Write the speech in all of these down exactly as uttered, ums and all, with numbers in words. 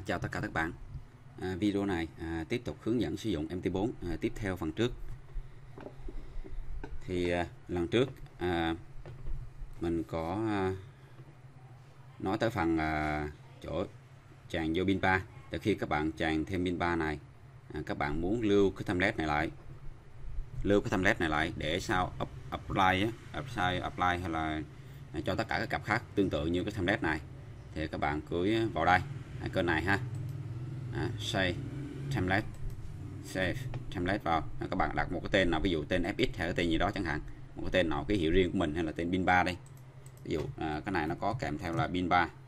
Chào tất cả các bạn. À, video này à, tiếp tục hướng dẫn sử dụng em tê bốn à, tiếp theo phần trước. Thì à, lần trước à, mình có à, nói tới phần à, chỗ tràn vô pin ba. Từ khi các bạn tràn thêm pin ba này, à, các bạn muốn lưu cái template này lại, lưu cái template này lại để sau up, apply á, apply, apply hay là cho tất cả các cặp khác tương tự như cái template này, thì các bạn cứ vào đây kênh này ha. À, save template, save template vào. À, các bạn đặt một cái tên nào, ví dụ tên ép ích hay cái tên gì đó chẳng hạn, một cái tên nào cái hiệu riêng của mình, hay là tên pin ba đây. Ví dụ à, cái này nó có kèm theo là pin ba.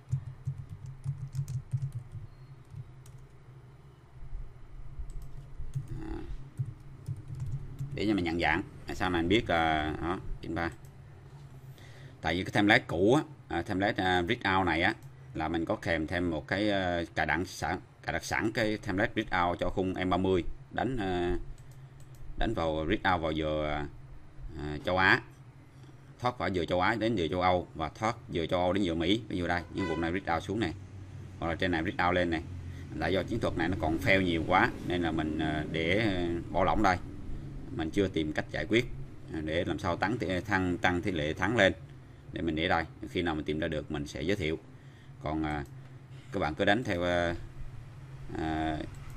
À, để cho mình nhận dạng, à, sau này mình biết là đó, pin ba. Tại vì cái template cũ á, à, template uh, read out này á, là mình có kèm thêm một cái uh, cài đặt sẵn cài đặt sẵn cái template read out cho khung em ba mươi, đánh uh, đánh vào read out vào giờ uh, châu Á, thoát vào giờ châu Á đến giờ châu Âu, và thoát giờ châu Âu đến giờ Mỹ. Ví dụ đây, những vùng này read out xuống này, hoặc là trên này read out lên này. Tại do chiến thuật này nó còn fail nhiều quá nên là mình uh, để uh, bỏ lỏng đây, mình chưa tìm cách giải quyết uh, để làm sao tăng thăng tăng tỷ lệ thắng lên, để mình để đây, khi nào mình tìm ra được mình sẽ giới thiệu. Còn à, các bạn cứ đánh theo à, à,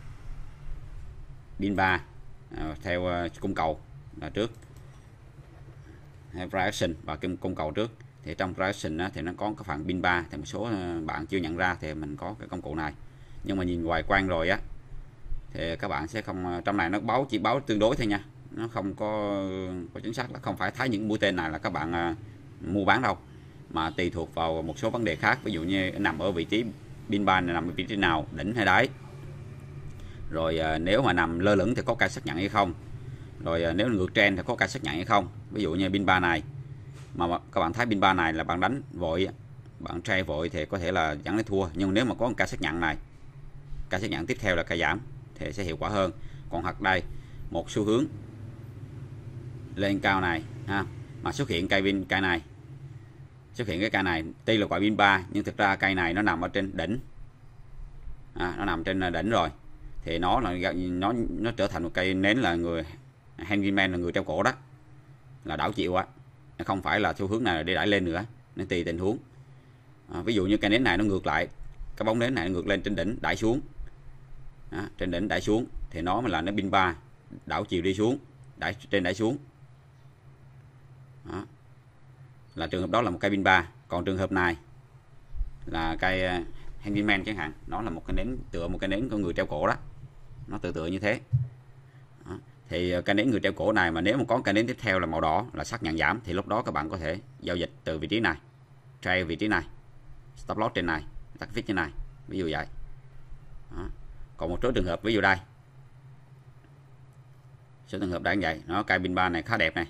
pin ba à, theo à, cung cầu là trước, hay reaction và cái cung cầu trước. Thì trong reaction á, thì nó có cái phần pin ba, thì một số bạn chưa nhận ra thì mình có cái công cụ này, nhưng mà nhìn ngoài quan rồi á thì các bạn sẽ không, trong này nó báo chỉ báo tương đối thôi nha, nó không có có chính xác, là không phải thấy những mũi tên này là các bạn à, mua bán đâu, mà tùy thuộc vào một số vấn đề khác. Ví dụ như nằm ở vị trí pin ba này nằm ở vị trí nào, đỉnh hay đáy, rồi à, nếu mà nằm lơ lửng thì có cây xác nhận hay không, rồi à, nếu ngược trend thì có cây xác nhận hay không. Ví dụ như pin ba này mà các bạn thấy pin ba này là bạn đánh vội, bạn trade vội thì có thể là dẫn đến thua, nhưng nếu mà có một cây xác nhận này, cây xác nhận tiếp theo là cây giảm thì sẽ hiệu quả hơn. Còn hoặc đây một xu hướng lên cao này ha, mà xuất hiện cây pin cây này, xuất hiện cái cây này tuy là quả pin ba, nhưng thực ra cây này nó nằm ở trên đỉnh, à, nó nằm trên đỉnh rồi, thì nó là nó nó trở thành một cây nến, là người handyman là người treo cổ đó, là đảo chiều á, không phải là xu hướng này để đẩy lên nữa, nó tùy tình huống. À, ví dụ như cây nến này nó ngược lại, cái bóng nến này nó ngược lên trên đỉnh đẩy xuống, à, trên đỉnh đẩy xuống thì nó mới là nó pin ba, đảo chiều đi xuống, đẩy trên đẩy xuống. Đó, là trường hợp đó là một cây pin ba. Còn trường hợp này là cây handyman chẳng hạn, nó là một cái nến, tựa một cái nến của người treo cổ đó, nó tự tựa như thế. Đó, thì cây nến người treo cổ này mà nếu mà có cây nến tiếp theo là màu đỏ là xác nhận giảm, thì lúc đó các bạn có thể giao dịch từ vị trí này, trade vị trí này, stop loss trên này, tắt viết trên này, ví dụ vậy. Đó. Còn một số trường hợp, ví dụ đây, số trường hợp đang vậy, nó cây pin ba này khá đẹp này,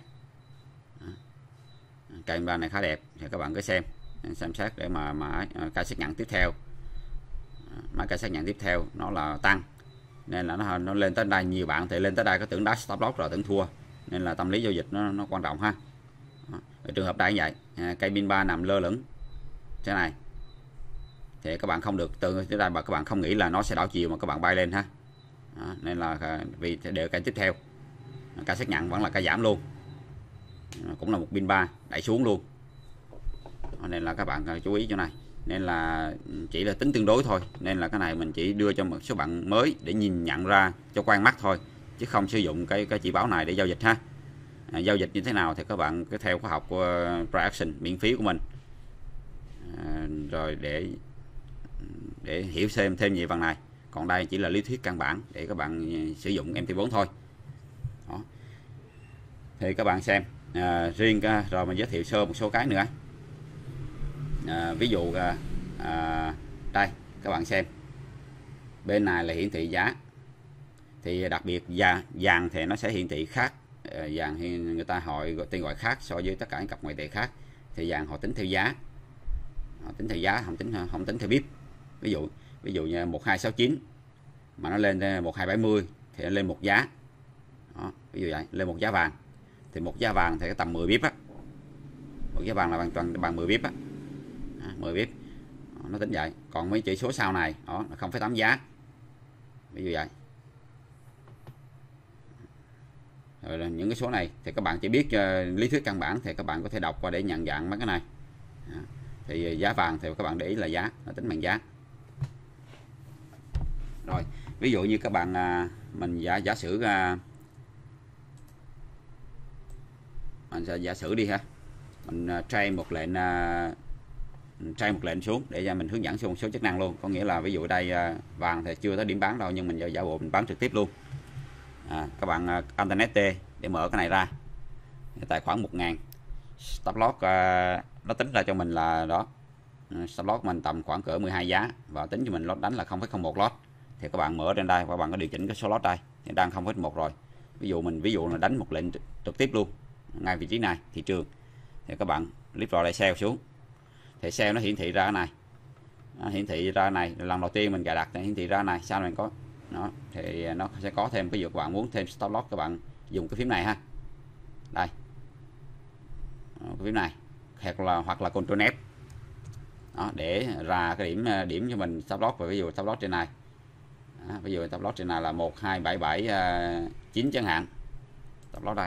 cây pin ba này khá đẹp, thì các bạn cứ xem xem xét để mà mà cây xác nhận tiếp theo, mà cây xác nhận tiếp theo nó là tăng, nên là nó nó lên tới đây, nhiều bạn thì lên tới đây có tưởng đá stop loss rồi tưởng thua, nên là tâm lý giao dịch nó, nó quan trọng ha. Đó. Ở trường hợp đây như vậy, cây pin ba nằm lơ lửng thế này thì các bạn không được từ tới đây mà các bạn không nghĩ là nó sẽ đảo chiều mà các bạn bay lên ha. Đó. Nên là vì đều cây tiếp theo, cây xác nhận vẫn là cây giảm luôn, cũng là một pin ba đẩy xuống luôn. Đó, nên là các bạn chú ý chỗ này, nên là chỉ là tính tương đối thôi, nên là cái này mình chỉ đưa cho một số bạn mới để nhìn nhận ra cho quan mắt thôi, chứ không sử dụng cái cái chỉ báo này để giao dịch ha. À, giao dịch như thế nào thì các bạn cứ theo khóa học của Reaction miễn phí của mình, à, rồi để để hiểu thêm thêm về phần này. Còn đây chỉ là lý thuyết căn bản để các bạn sử dụng em tê bốn thôi. Đó. Thì các bạn xem à, riêng rồi mình giới thiệu sơ một số cái nữa. À, ví dụ à, đây các bạn xem, bên này là hiển thị giá, thì đặc biệt vàng vàng thì nó sẽ hiển thị khác, à, vàng thì người ta hỏi tên gọi khác so với tất cả những cặp ngoại tệ khác, thì vàng họ tính theo giá, họ tính theo giá, không tính không tính theo bip. Ví dụ ví dụ như một hai sáu chín mà nó lên một hai bảy mươi thì nó lên một giá. Đó, ví dụ vậy, lên một giá vàng thì một giá vàng thì cái tầm mười bip á, một giá vàng là bằng toàn bằng mười bip á, à, mười bip. nó tính vậy. Còn mấy chỉ số sau này đó là không phẩy tám giá, ví dụ vậy. Rồi là những cái số này thì các bạn chỉ biết uh, lý thuyết căn bản thì các bạn có thể đọc qua để nhận dạng mấy cái này. Đó. Thì giá vàng thì các bạn để ý là giá, nó tính bằng giá. Rồi ví dụ như các bạn uh, mình giả giả sử uh, mình sẽ giả sử đi ha, mình uh, trade một lệnh uh, trade một lệnh xuống để cho mình hướng dẫn xuống một số chức năng luôn. Có nghĩa là ví dụ đây uh, vàng thì chưa tới điểm bán đâu, nhưng mình giờ giả bộ mình bán trực tiếp luôn. À, các bạn uh, Internet T để mở cái này ra, tài khoản một ngàn, stop loss uh, nó tính ra cho mình là đó, stop loss mình tầm khoảng cỡ mười hai giá và tính cho mình lót đánh là không phẩy không một lót. Thì các bạn mở trên đây, các bạn có điều chỉnh cái số lót đây thì đang không phẩy một rồi. Ví dụ mình ví dụ là đánh một lệnh trực tiếp luôn ngay vị trí này thị trường, thì các bạn click vào đây sell xuống, thì sell nó hiển thị ra cái này, nó hiển thị ra này lần đầu tiên mình cài đặt thì hiển thị ra này, sau này mình có nó thì nó sẽ có thêm. Ví dụ các bạn muốn thêm stop loss, các bạn dùng cái phím này ha, đây cái phím này, hoặc là hoặc là Ctrl F đó, để ra cái điểm điểm cho mình stop loss. Và ví dụ stop loss trên này đó, ví dụ stop loss trên này là một hai bảy bảy chín chẳng hạn, stop loss đây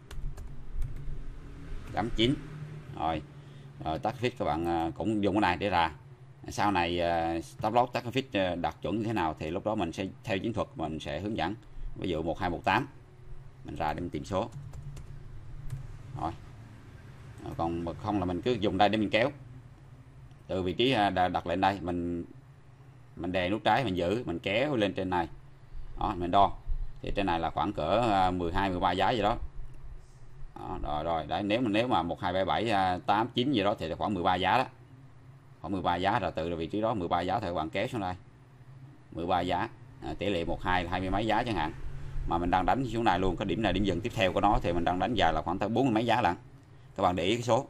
chấm chín rồi. Rồi tắt fit các bạn cũng dùng cái này để ra. Sau này stop loss tắt fit đặt chuẩn như thế nào thì lúc đó mình sẽ theo chiến thuật mình sẽ hướng dẫn. Ví dụ một hai một tám mình ra để mình tìm số rồi. Còn không là mình cứ dùng đây để mình kéo từ vị trí đặt lệnh đây, mình mình đè nút trái mình giữ, mình kéo lên trên này đó, mình đo thì trên này là khoảng cỡ mười hai mười ba giá gì đó. Đó, rồi rồi đấy, nếu mà nếu mà một hai bảy bảy tám chín gì đó thì là khoảng mười ba giá đó, khoảng mười ba giá. Rồi từ vị trí đó mười ba giá thì các bạn kéo xuống đây mười ba giá, à, tỷ lệ một hai là hai mươi mấy giá chẳng hạn. Mà mình đang đánh xuống này luôn, cái điểm này điểm dừng tiếp theo của nó thì mình đang đánh dài là khoảng tới bốn mươi mấy giá lận. Các bạn để ý cái số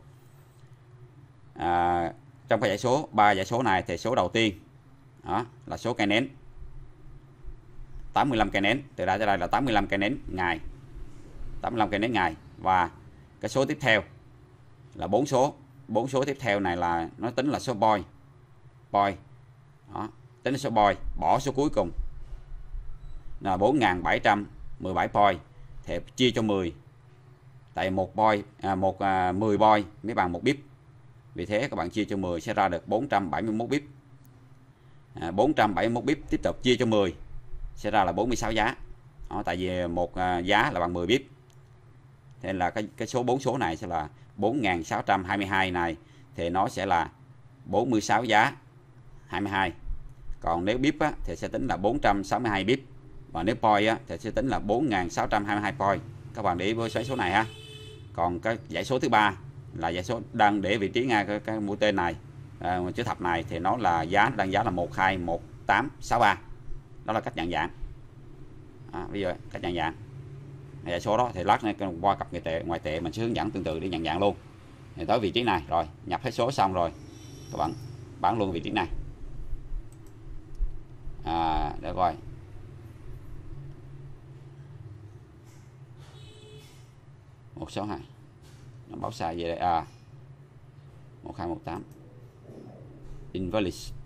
à, trong cái dãy số ba dãy số này thì số đầu tiên đó là số cây nến tám mươi lăm cây nến, từ đây tới đây là tám mươi lăm cây nến ngày, tám mươi lăm cây nến ngày. Và cái số tiếp theo là bốn số, bốn số tiếp theo này là nó tính là số boy boy đó, tính là số boy, bỏ số cuối cùng là bốn nghìn bảy trăm mười bảy boy thì chia cho mười, tại một boy à, một à, mười boy mới bằng một bip, vì thế các bạn chia cho mười sẽ ra được bốn trăm bảy mươi mốt bip. à, bốn trăm bảy mươi mốt bip tiếp tục chia cho mười sẽ ra là bốn mươi sáu giá đó, tại vì một à, giá là bằng mười bip. Thế là cái cái số bốn số này sẽ là bốn nghìn sáu trăm hai mươi hai này thì nó sẽ là bốn mươi sáu giá hai mươi hai. Còn nếu bip á, thì sẽ tính là bốn trăm sáu mươi hai bip, và nếu point á, thì sẽ tính là bốn nghìn sáu trăm hai mươi hai point. Các bạn để ý với số này ha. Còn cái dãy số thứ ba là dãy số đang để vị trí ngay cái, cái mũi tên này, à, chữ thập này thì nó là giá đang giá là một hai một tám sáu ba. Đó là cách nhận dạng. À, bây giờ cách nhận dạng dãy số đó thì lát này qua cặp ngoại tệ ngoại tệ mình sẽ hướng dẫn tương tự để nhận dạng luôn. Thì tới vị trí này rồi nhập hết số xong rồi các bạn bán luôn vị trí này. À, để coi một số hai nó báo sai về đây, à một hai một tám invalid.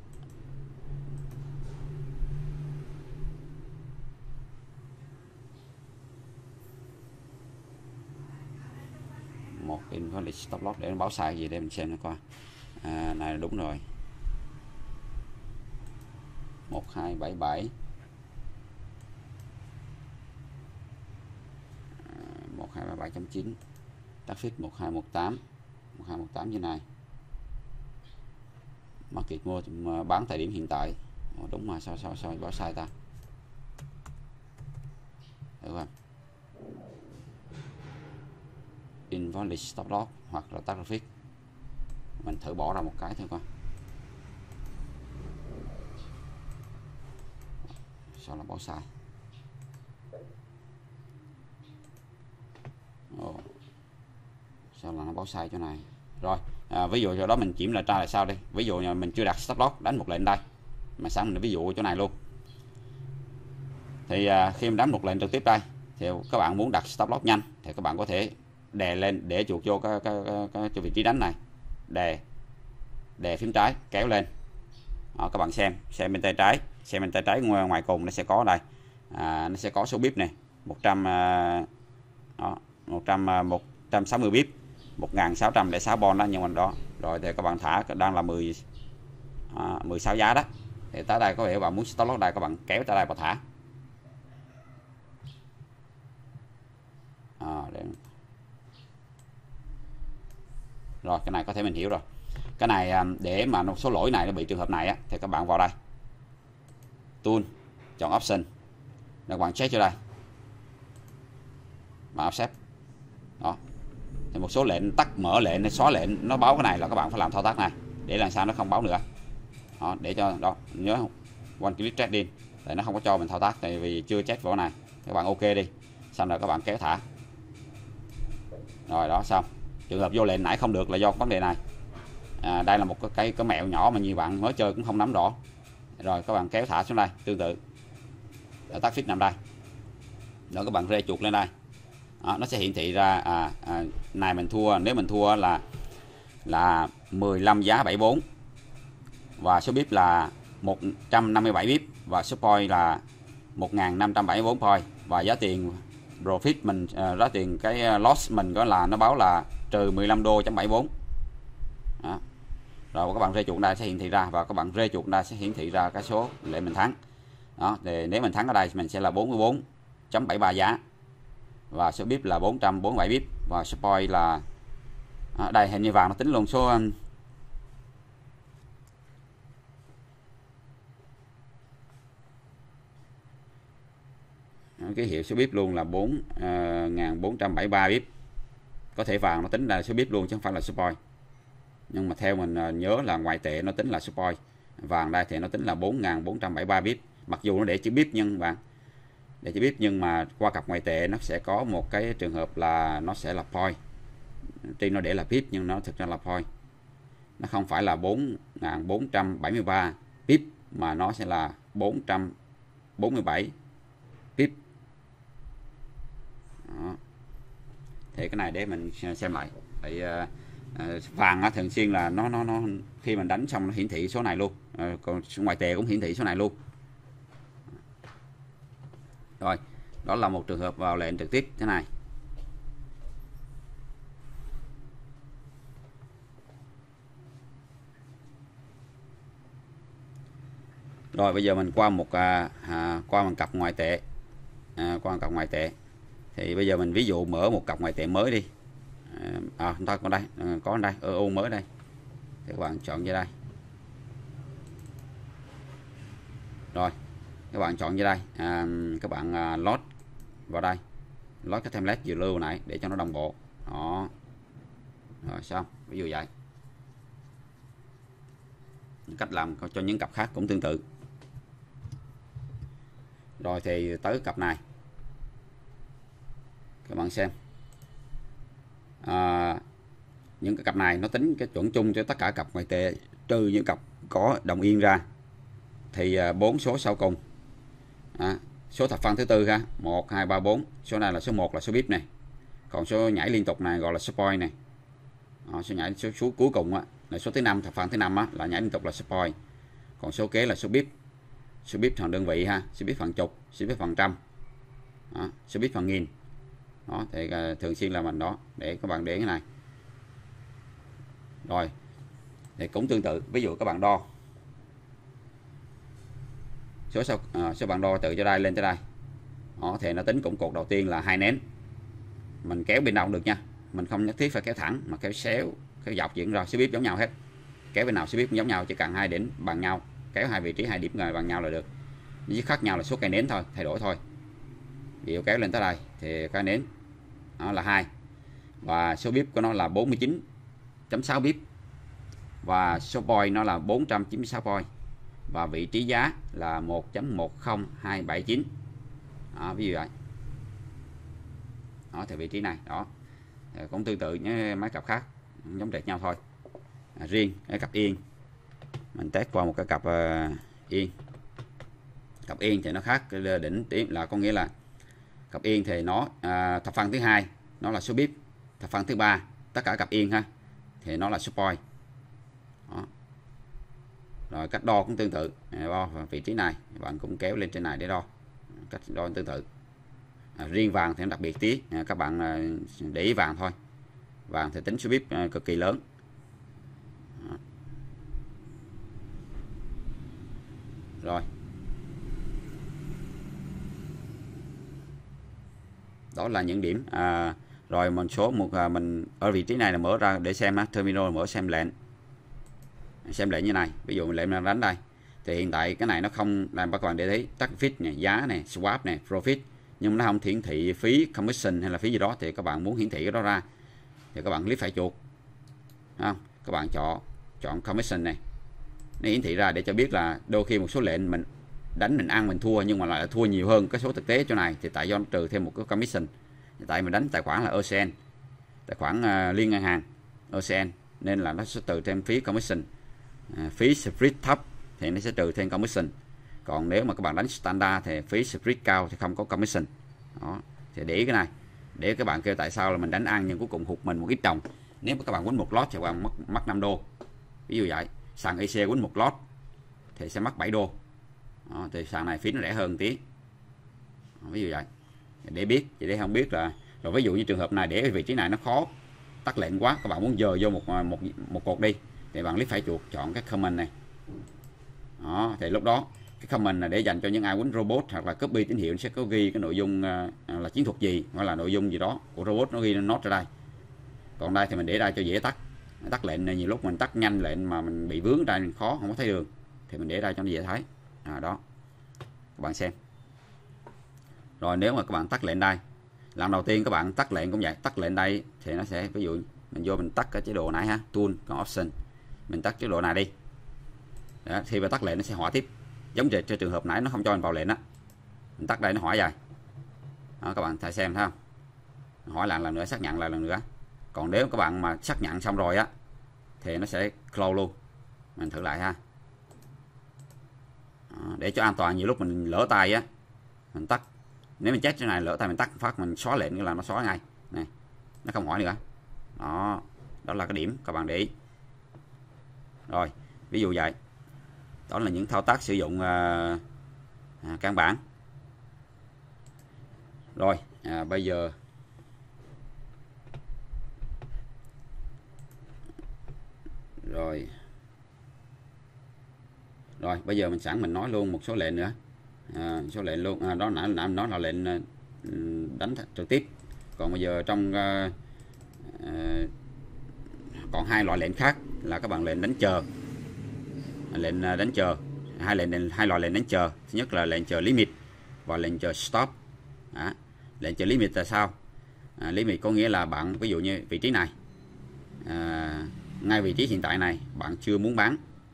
Một invalid stop loss để nó báo sai gì để mình xem nó coi. À, này là đúng rồi, một hai bảy bảy một hai bảy bảy chấm chín, tắt fit một hai một tám một hai một tám như này. Market mua bán thời điểm hiện tại. Ồ, đúng mà sao sao sao báo sai ta, được không? Invalid stop loss hoặc là tắt fit. Mình thử bỏ ra một cái thôi coi sao là báo sai. Ồ, sao là nó báo sai chỗ này. Rồi à, ví dụ chỗ đó mình kiểm lại tra là sao đây. Ví dụ như mình chưa đặt stop loss, đánh một lệnh đây, mà sẵn mình ví dụ chỗ này luôn. Thì à, khi mình đánh một lệnh trực tiếp đây thì các bạn muốn đặt stop loss nhanh thì các bạn có thể đè lên để chuột vô cái, cái, cái, cái, cái vị trí đánh này, đè đè phím trái kéo lên Đó, các bạn xem xem bên tay trái, xem bên tay trái ngoài, ngoài cùng nó sẽ có đây, à, nó sẽ có số bip này một trăm, đó, một trăm, một trăm sáu mươi bip, một nghìn sáu trăm lẻ sáu bon đó, nhưng mà đó rồi thì các bạn thả đang là mười, à, mười sáu giá đó, thì tới đây có vẻ các bạn muốn stop loss đây, các bạn kéo tới đây và thả. À, để... rồi cái này có thể mình hiểu rồi. Cái này để mà một số lỗi này nó bị trường hợp này á, thì các bạn vào đây tool, chọn option, các bạn check cho đây mà offset đó, thì một số lệnh tắt mở lệnh hay xóa lệnh nó báo cái này là các bạn phải làm thao tác này để làm sao nó không báo nữa đó, để cho đó nhớ one click trading để nó không có cho mình thao tác, tại vì chưa check vào này. Các bạn ok đi, xong rồi các bạn kéo thả rồi đó, xong. Trường hợp vô lệnh nãy không được là do vấn đề này. À, đây là một cái, cái cái mẹo nhỏ mà nhiều bạn mới chơi cũng không nắm rõ. Rồi các bạn kéo thả xuống đây tương tự, tắt fix nằm đây, rồi các bạn rê chuột lên đây đó, nó sẽ hiển thị ra à, à, này mình thua, nếu mình thua là là mười lăm giá bảy mươi bốn và số bip là một trăm năm mươi bảy bip và số point là một nghìn năm trăm bảy mươi bốn point, và giá tiền profit mình uh, giá tiền cái loss mình có là nó báo là trừ mười lăm đô chấm bảy mươi bốn đó. Rồi các bạn rê chuột đây sẽ hiển thị ra, và các bạn rê chuột đây sẽ hiển thị ra cái số lệ mình thắng đó. Thì nếu mình thắng ở đây mình sẽ là bốn mươi bốn chấm bảy mươi ba giá và số bip là bốn trăm bốn mươi bảy bip, và số point là ở đây hình như vàng nó tính luôn số cái hiệu số bip luôn là bốn nghìn bốn trăm bảy mươi ba bip. Có thể vàng nó tính là số bip luôn chứ không phải là số point, nhưng mà theo mình nhớ là ngoại tệ nó tính là số point, vàng đây thì nó tính là bốn nghìn bốn trăm bảy mươi ba bip. Mặc dù nó để chữ bip nhưng bạn để chữ bip nhưng mà qua cặp ngoại tệ nó sẽ có một cái trường hợp là nó sẽ là point. Trên nó để là bip nhưng nó thực ra là point, nó không phải là bốn nghìn bốn trăm bảy mươi ba bip mà nó sẽ là bốn trăm bốn mươi bảy bip đó. Thì cái này để mình xem lại. Tại uh, vàng á, thường xuyên là nó nó nó khi mình đánh xong nó hiển thị số này luôn, uh, còn ngoại tệ cũng hiển thị số này luôn. Rồi đó là một trường hợp vào lệnh trực tiếp thế này. Rồi bây giờ mình qua một à, à, qua một cặp ngoại tệ, à, qua một cặp ngoại tệ. Thì bây giờ mình ví dụ mở một cặp ngoại tệ mới đi. À, chúng ta có đây, à, có đây, e u mới đây. Thì các bạn chọn vô đây. Rồi, các bạn chọn vô đây, à, các bạn à, load vào đây, load cái template vừa lưu này để cho nó đồng bộ. Đó. Rồi xong, ví dụ vậy. Cách làm cho những cặp khác cũng tương tự. Rồi thì tới cặp này, các bạn xem à, những cái cặp này nó tính cái chuẩn chung cho tất cả cặp ngoại tệ trừ những cặp có đồng yên ra. Thì bốn à, số sau cùng à, số thập phân thứ tư ha, một hai ba bốn, số này là số một là số bip này, còn số nhảy liên tục này gọi là số point này. Đó, số nhảy số, số cuối cùng á, là số thứ năm, thập phân thứ năm á, là nhảy liên tục là số point, còn số kế là số bip, số bip phần đơn vị ha, số bip phần chục, số bip phần trăm, đó, số bip phần nghìn. Đó thì uh, thường xuyên là mình đó để các bạn để cái này. Rồi thì cũng tương tự, ví dụ các bạn đo số sau à, số bạn đo từ cho đây lên tới đây. Đó thì nó tính cũng cột đầu tiên là hai nén, mình kéo bên nào cũng được nha, mình không nhất thiết phải kéo thẳng mà kéo xéo, kéo dọc chuyển ra, số bip giống nhau hết, kéo bên nào số bip giống nhau, chỉ cần hai điểm bằng nhau, kéo hai vị trí hai điểm bằng nhau là được, chỉ khác nhau là số cây nến thôi, thay đổi thôi. Ví dụ kéo lên tới đây thì cái nến đó là hai, và số bip của nó là bốn mươi chín chấm sáu bip, và số point nó là bốn trăm chín mươi sáu point, và vị trí giá là một chấm một không hai bảy chín. Đó, ví dụ vậy. Đó thì vị trí này đó cũng tương tự với mấy cặp khác, giống đệt nhau thôi. À, riêng cái cặp yên mình test qua một cái cặp uh, yên. Cặp yên thì nó khác đỉnh điểm, là có nghĩa là cặp yên thì nó à, thập phân thứ hai nó là số bip, thập phân thứ ba tất cả cặp yên ha thì nó là số point. Đó. Rồi cách đo cũng tương tự, đo vị trí này bạn cũng kéo lên trên này để đo, cách đo tương tự. À, riêng vàng thì nó đặc biệt tí, à, các bạn à, để ý vàng thôi. Vàng thì tính số bip à, cực kỳ lớn. Đó. Rồi đó là những điểm. À, rồi một số một à, mình ở vị trí này là mở ra để xem á, terminal mở xem lệnh, xem lệnh như này. Ví dụ mình lệnh đang đánh đây thì hiện tại cái này nó không làm các bạn để thấy target này, giá này, swap này, profit, nhưng nó không hiển thị phí commission hay là phí gì đó. Thì các bạn muốn hiển thị cái đó ra thì các bạn click phải chuột, không? Các bạn chọn chọn commission này, nó hiển thị ra để cho biết là đôi khi một số lệnh mình đánh mình ăn mình thua, nhưng mà lại là thua nhiều hơn cái số thực tế chỗ này, thì tại do nó trừ thêm một cái commission. Tại mình đánh tài khoản là o xê en, tài khoản uh, liên ngân hàng o xê en, nên là nó sẽ trừ thêm phí commission. À, phí spread thấp thì nó sẽ trừ thêm commission. Còn nếu mà các bạn đánh standard thì phí spread cao thì không có commission. Đó, thì để ý cái này, để các bạn kêu tại sao là mình đánh ăn nhưng cuối cùng hụt mình một ít đồng. Nếu mà các bạn quýnh một lót thì các bạn mất mất năm đô, ví dụ vậy. Sàn e xê quýnh một lót thì sẽ mất bảy đô. Đó, thì sàn này phí nó rẻ hơn tí. Đó, ví dụ vậy, để biết, chỉ để không biết là. Rồi ví dụ như trường hợp này để vị trí này nó khó tắt lệnh quá, các bạn muốn dời vô một một một cột đi thì bạn click phải chuột chọn cái comment này. Đó, thì lúc đó cái comment này để dành cho những ai quýnh robot hoặc là copy tín hiệu, sẽ có ghi cái nội dung uh, là chiến thuật gì hoặc là nội dung gì đó của robot, nó ghi nó ra đây. Còn đây thì mình để đây cho dễ tắt. Tắt lệnh này nhiều lúc mình tắt nhanh lệnh mà mình bị vướng đây mình khó không có thấy đường, thì mình để đây cho nó dễ thấy. À, đó các bạn xem. Rồi nếu mà các bạn tắt lệnh đây, lần đầu tiên các bạn tắt lệnh cũng vậy, tắt lệnh đây thì nó sẽ, ví dụ mình vô mình tắt cái chế độ này ha, tool còn option, mình tắt chế độ này đi. Đó, khi mà tắt lệnh nó sẽ hỏi tiếp, giống như trường hợp nãy nó không cho mình vào lệnh đó, mình tắt đây nó hỏi rồi. Đó, các bạn thấy xem thấy không, hỏi lại lần nữa, xác nhận lại lần nữa. Còn nếu các bạn mà xác nhận xong rồi á thì nó sẽ close luôn. Mình thử lại ha. Đó, để cho an toàn, nhiều lúc mình lỡ tay á mình tắt, nếu mình chết cái này lỡ tay mình tắt phát mình xóa lệnh là nó xóa ngay này, nó không hỏi nữa. Đó, đó là cái điểm các bạn để ý. Rồi ví dụ vậy, đó là những thao tác sử dụng à, à, căn bản. Rồi à, bây giờ rồi rồi bây giờ mình sẵn mình nói luôn một số lệnh nữa. À, số lệnh luôn, à, đó nãy nãy nói là lệnh đánh trực tiếp. Còn bây giờ trong uh, uh, còn hai loại lệnh khác là các bạn lệnh đánh chờ, lệnh đánh chờ, hai lệnh hai loại lệnh đánh chờ. Thứ nhất là lệnh chờ limit và lệnh chờ stop. Đó. Lệnh chờ limit là sao? À, limit có nghĩa là bạn ví dụ như vị trí này, à, ngay vị trí hiện tại này bạn chưa muốn bán,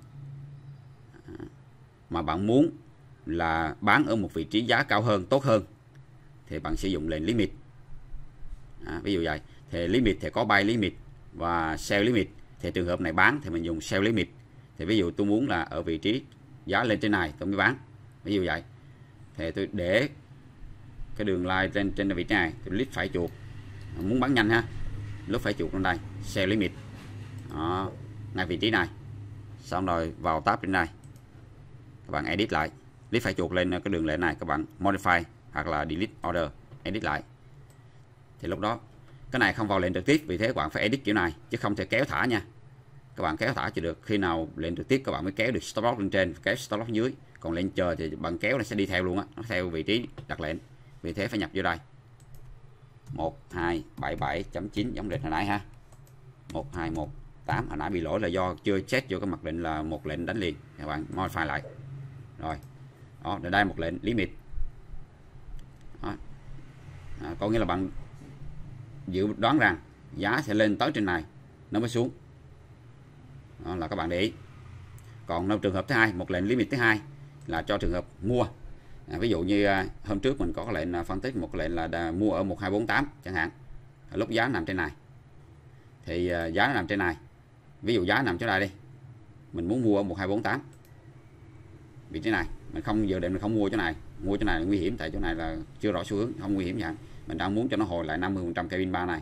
à, mà bạn muốn là bán ở một vị trí giá cao hơn, tốt hơn, thì bạn sử dụng lệnh limit. À, ví dụ vậy, thì limit thì có buy limit và sell limit. Thì trường hợp này bán thì mình dùng sell limit. Thì ví dụ tôi muốn là ở vị trí giá lên trên này tôi mới bán, ví dụ vậy, thì tôi để cái đường line trên trên vị trí này, tôi click phải chuột, muốn bán nhanh ha, lúc phải chuột lên đây sell limit. Đó, ngay vị trí này, xong rồi vào tab trên này các bạn edit lại, click phải chuột lên cái đường lệnh này, các bạn modify hoặc là delete order, edit lại. Thì lúc đó cái này không vào lệnh trực tiếp, vì thế các bạn phải edit kiểu này chứ không thể kéo thả nha. Các bạn kéo thả chỉ được khi nào lệnh trực tiếp các bạn mới kéo được stop loss lên trên, kéo stop loss dưới. Còn lệnh chờ thì bạn kéo nó sẽ đi theo luôn á, nó theo vị trí đặt lệnh. Vì thế phải nhập vô đây một hai bảy bảy chấm chín giống lệnh hồi nãy ha, một hai một tám. Hồi nãy bị lỗi là do chưa check vô cái mặt lệnh là một lệnh đánh liền, các bạn modify lại. Rồi đó, để đây một lệnh limit. Đó. À, có nghĩa là bạn dự đoán rằng giá sẽ lên tới trên này nó mới xuống. Đó là các bạn để ý. Còn trong trường hợp thứ hai, một lệnh limit thứ hai là cho trường hợp mua. À, ví dụ như à, hôm trước mình có lệnh à, phân tích một lệnh là đà, mua ở một hai bốn tám chẳng hạn. À, lúc giá nằm trên này thì à, giá nó nằm trên này. Ví dụ giá nằm chỗ này đi, mình muốn mua ở một hai bốn tám vị trí này, mình không giờ định mình không mua chỗ này, mua chỗ này là nguy hiểm, tại chỗ này là chưa rõ xu hướng, không nguy hiểm chẳng. Mình đang muốn cho nó hồi lại năm mươi phần trăm cây pin ba này,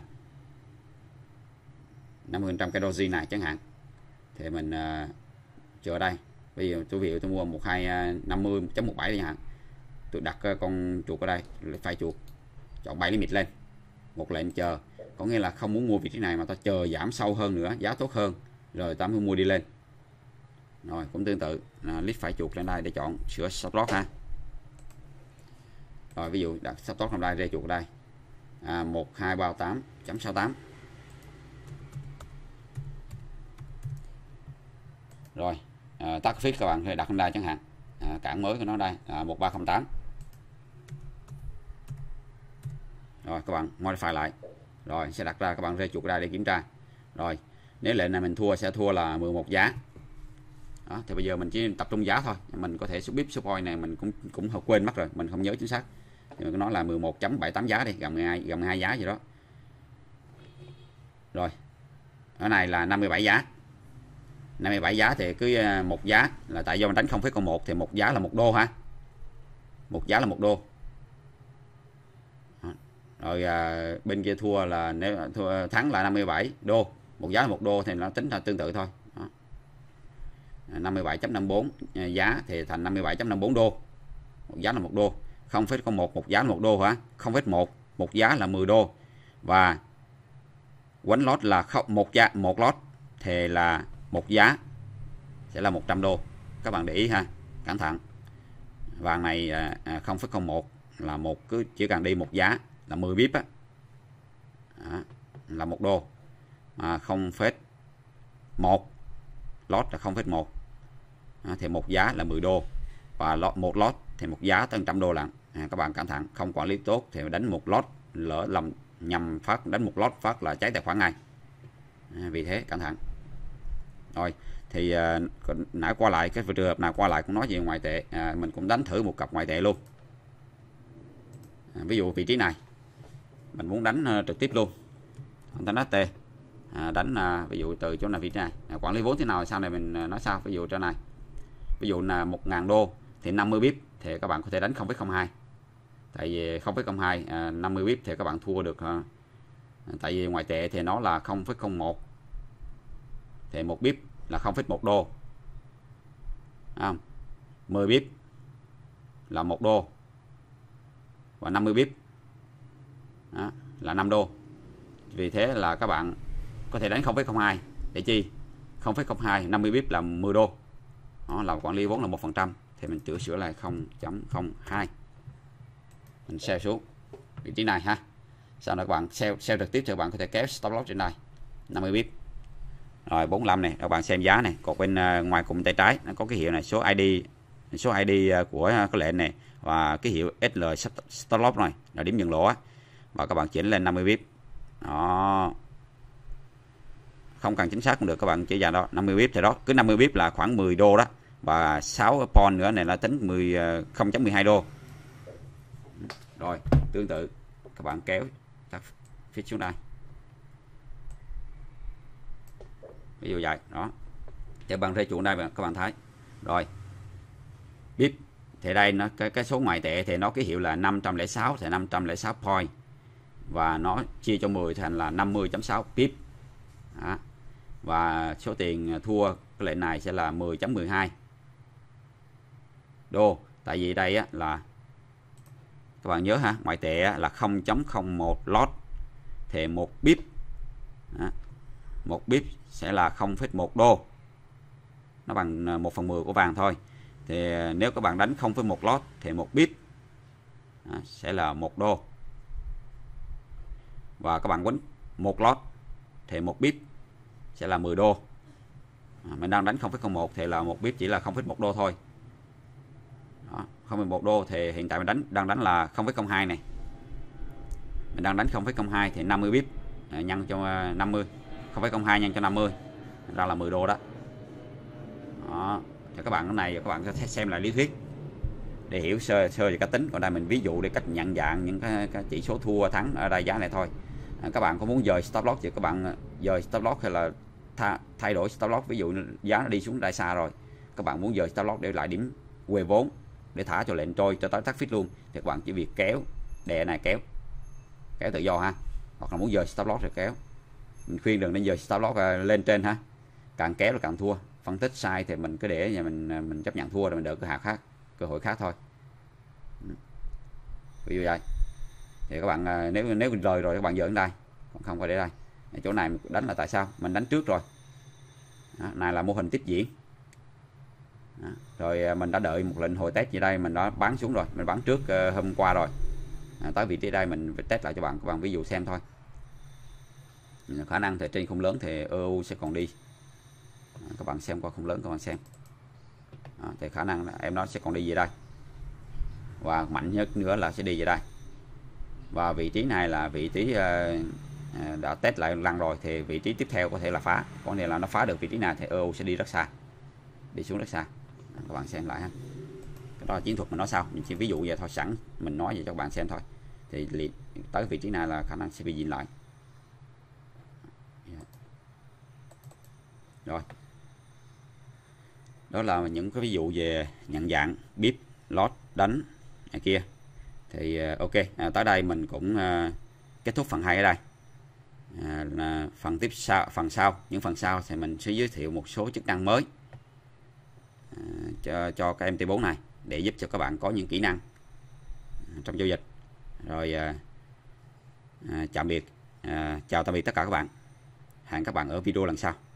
năm mươi phần trăm cây doji này chẳng hạn, thì mình uh, chờ đây Bây giờ tôi ví dụ tôi mua một hai năm mươi chấm một bảy đi hạn, tôi đặt con chuột ở đây, phải chuột chọn bảy limit lên, một lệnh chờ, có nghĩa là không muốn mua vị trí này mà ta chờ giảm sâu hơn nữa, giá tốt hơn rồi ta mới mua đi lên. Rồi cũng tương tự là click phải chuột lên đây để chọn sửa stop loss ha. Rồi ví dụ đặt stop loss trong đây, rê chuột ở đây à, một hai ba tám chấm sáu tám. Rồi à, tắt fit các bạn đặt trong đây chẳng hạn, à, cản mới của nó đây à, một ba không tám. Rồi các bạn modify lại, rồi sẽ đặt ra các bạn rê chuột ra để kiểm tra. Rồi nếu lệnh này mình thua sẽ thua là mười một giá. Đó, thì bây giờ mình chỉ tập trung giá thôi, mình có thể số bip số point này mình cũng cũng không quên mất rồi, mình không nhớ chính xác, nhưng nó là mười một chấm bảy tám giá đi, gần mười hai gần mười hai giá gì đó. Rồi ở này là năm mươi bảy giá, năm mươi bảy giá thì cứ một giá là tại do mình đánh không phẩy không một thì một giá là một đô ha, một giá là một đô. Rồi à, bên kia thua là nếu thua thắng là năm mươi bảy đô, một giá là một đô thì nó tính là tương tự thôi. Đó. năm mươi bảy chấm năm mươi bốn giá thì thành năm mươi bảy chấm năm mươi bốn đô, một giá là một đô. Không phẩy không một một giá là một đô hả, không phẩy một một giá là mười đô, và quánh lót là không một giá một lót thì là một giá sẽ là một trăm đô. Các bạn để ý ha, cẩn thận. Vàng này à, không phẩy không một là một, cứ chỉ cần đi một giá là mười bip á, đó, là một đô, mà không phẩy một lót là không phẩy một thì một giá là mười đô, và lót một lót thì một giá tới một trăm đô lận. À, các bạn cẩn thận, không quản lý tốt thì đánh một lót lỡ lầm nhầm phát đánh một lót phát là cháy tài khoản ngay. À, vì thế cẩn thận. Rồi thì à, nãy qua lại cái trường hợp nào qua lại cũng nói về ngoại tệ, à, mình cũng đánh thử một cặp ngoại tệ luôn. À, ví dụ vị trí này mình muốn đánh uh, trực tiếp luôn, đánh ét tê, à, đánh uh, ví dụ từ chỗ này vị trí này, à, quản lý vốn thế nào sau này mình uh, nói sau. Ví dụ chỗ này, ví dụ là một ngàn đô thì năm mươi bip thì các bạn có thể đánh không phẩy không hai, tại vì không phẩy không hai à, năm mươi bip thì các bạn thua được, uh, tại vì ngoại tệ thì nó là không phẩy không một thì một bip là không phẩy một đô, à, mười bip là một đô, và năm mươi bip đó, là năm đô. Vì thế là các bạn có thể đánh không phẩy không hai để chi, không phẩy không hai năm mươi bip là mười đô, đó là quản lý vốn là một phần trăm thì mình chữa sửa lại không chấm không hai, mình sell xuống vị trí này ha. Sau đó các bạn sell sell trực tiếp thì các bạn có thể kéo stop loss trên đây năm mươi bip. Rồi bốn mươi lăm này các bạn xem giá này, còn bên uh, ngoài cùng tay trái nó có cái hiệu này, số i đê số i đê uh, của uh, cái lệnh này và cái hiệu ét lờ stop loss này là điểm dừng lỗ á, và các bạn chỉnh lên năm mươi bip. Đó, không cần chính xác cũng được, các bạn chỉ vào đó năm mươi bip thì đó, cứ năm mươi bip là khoảng mười đô đó, và sáu point nữa này là tính mười không chấm mười hai đô. Rồi tương tự các bạn kéo các phía xuống đây, ví dụ vậy đó, cho bạn rê chuột đây các bạn thấy. Rồi bip thì đây nó cái, cái số ngoại tệ thì nó cái hiệu là năm trăm lẻ sáu thì năm trăm lẻ sáu point, và nó chia cho mười thành là năm mươi chấm sáu pip. Đó. Và số tiền thua cái lệnh này sẽ là mười chấm mười hai đô, tại vì đây á, là các bạn nhớ ha, ngoại tệ á, là không chấm không một lót thì một bip. Đó. Một bip sẽ là không phẩy một đô, nó bằng một phần mười của vàng thôi. Thì nếu các bạn đánh không phẩy một lót thì một bip đó, sẽ là một đô, và các bạn quánh một lót thì một bip sẽ là mười đô. À, mình đang đánh không phẩy không một thì là một bip chỉ là không phẩy một đô thôi. Đó, không phẩy một đô thì hiện tại mình đánh đang đánh là không phẩy không hai này. Mình đang đánh không phẩy không hai thì năm mươi bip à, nhân cho năm mươi, không phẩy không hai nhân cho năm mươi ra là mười đô đó. Đó, cho các bạn cái này các bạn có thể xem lại lý thuyết để hiểu sơ sơ về cách tính. Còn đây mình ví dụ để cách nhận dạng những cái, cái chỉ số thua thắng ở đây giá này thôi. À, các bạn có muốn dời stop loss thì các bạn dời stop loss hay là tha, thay đổi stop loss, ví dụ giá nó đi xuống đại xa rồi, các bạn muốn dời stop loss để lại điểm quê vốn để thả cho lệnh trôi cho tới tắt fit luôn, thì các bạn chỉ việc kéo đè này, kéo kéo tự do ha, hoặc là muốn dời stop loss rồi kéo. Mình khuyên đừng nên dời stop loss lên trên ha, càng kéo là càng thua, phân tích sai thì mình cứ để nhà mình mình chấp nhận thua rồi mình đỡ cơ hội khác cơ hội khác thôi. Ví dụ vậy thì các bạn nếu nếu rời rồi các bạn dỡ đến đây, còn không phải để đây. Chỗ này đánh là tại sao mình đánh trước rồi. Đó, này là mô hình tiếp diễn. Đó, rồi mình đã đợi một lệnh hồi test như đây, mình đã bán xuống rồi, mình bán trước uh, hôm qua rồi. À, tới vị trí đây mình test lại cho bạn các bạn ví dụ xem thôi. Khả năng thì trên không lớn thì e u sẽ còn đi. À, các bạn xem qua không lớn các bạn xem. À, thì khả năng là em nó sẽ còn đi về đây, và mạnh nhất nữa là sẽ đi về đây. Và vị trí này là vị trí uh, đã test lại lần rồi, thì vị trí tiếp theo có thể là phá, có nghĩa là nó phá được vị trí này thì e u sẽ đi rất xa, đi xuống rất xa. À, các bạn xem lại ha. Cái đó là chiến thuật mình nói sau, mình chỉ ví dụ vậy thôi, sẵn mình nói vậy cho các bạn xem thôi. Thì tới vị trí này là khả năng sẽ bị dịnh lại. Rồi, đó là những cái ví dụ về nhận dạng, bip, lót, đánh này kia. Thì ok, à, tới đây mình cũng à, kết thúc phần hai ở đây. À, là phần tiếp sau, phần sau, những phần sau thì mình sẽ giới thiệu một số chức năng mới à, cho, cho cái em tê bốn này để giúp cho các bạn có những kỹ năng à, trong giao dịch. Rồi à, à, tạm biệt, à, chào tạm biệt tất cả các bạn. Hẹn các bạn ở video lần sau.